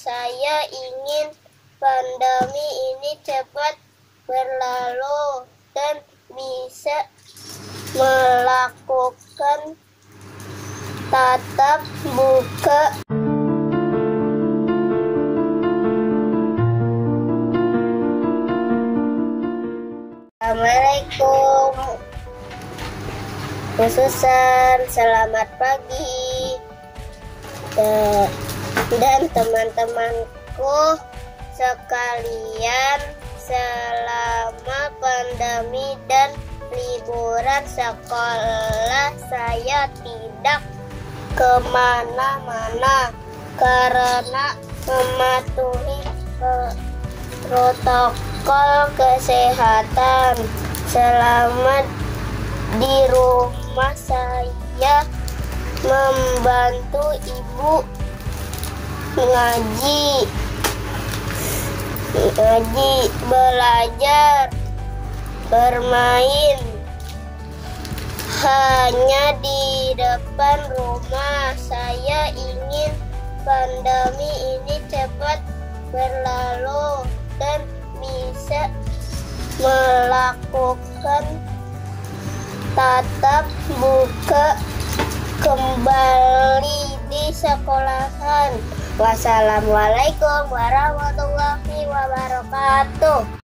Saya ingin pandemi ini cepat berlalu dan bisa melakukan tatap muka. Assalamualaikum Bu Susan, selamat pagi dan teman-temanku sekalian. Selama pandemi dan liburan sekolah saya tidak kemana-mana karena mematuhi protokol kesehatan. Selama di rumah saya membantu ibu ngaji, belajar, bermain. Hanya di depan rumah. Saya ingin pandemi ini cepat berlalu dan bisa melakukan tatap muka kembali di sekolahan. Wassalamualaikum warahmatullahi wabarakatuh.